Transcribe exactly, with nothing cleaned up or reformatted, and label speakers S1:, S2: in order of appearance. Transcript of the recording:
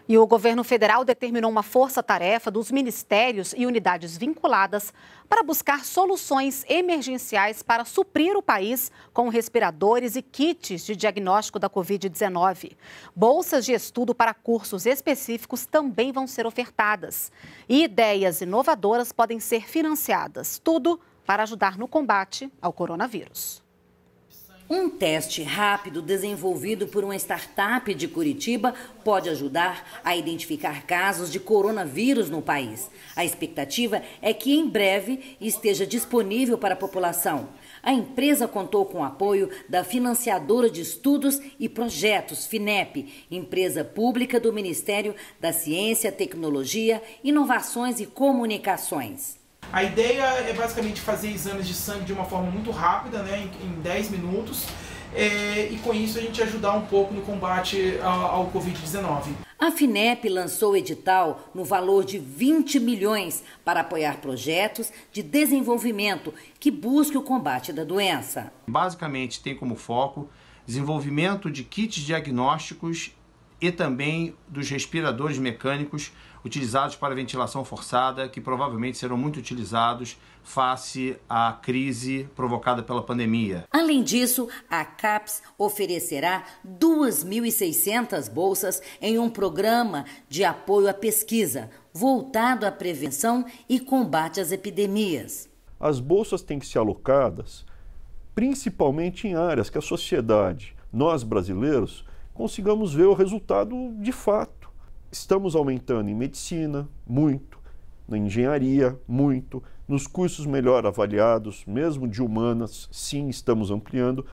S1: E o governo federal determinou uma força-tarefa dos ministérios e unidades vinculadas para buscar soluções emergenciais para suprir o país com respiradores e kits de diagnóstico da covid dezenove. Bolsas de estudo para cursos específicos também vão ser ofertadas. E ideias inovadoras podem ser financiadas. Tudo para ajudar no combate ao coronavírus.
S2: Um teste rápido desenvolvido por uma startup de Curitiba pode ajudar a identificar casos de coronavírus no país. A expectativa é que em breve esteja disponível para a população. A empresa contou com o apoio da financiadora de estudos e projetos, FINEP, empresa pública do Ministério da Ciência, Tecnologia, Inovações e Comunicações.
S3: A ideia é basicamente fazer exames de sangue de uma forma muito rápida, né, em dez minutos, é, e com isso a gente ajudar um pouco no combate ao, ao covid dezenove.
S2: A FINEP lançou o edital no valor de vinte milhões para apoiar projetos de desenvolvimento que busquem o combate da doença.
S4: Basicamente tem como foco desenvolvimento de kits diagnósticos e também dos respiradores mecânicos utilizados para ventilação forçada, que provavelmente serão muito utilizados face à crise provocada pela pandemia.
S2: Além disso, a CAPES oferecerá duas mil e seiscentas bolsas em um programa de apoio à pesquisa, voltado à prevenção e combate às epidemias.
S5: As bolsas têm que ser alocadas principalmente em áreas que a sociedade, nós brasileiros, consigamos ver o resultado de fato. Estamos aumentando em medicina, muito, na engenharia, muito, nos cursos melhor avaliados, mesmo de humanas, sim, estamos ampliando,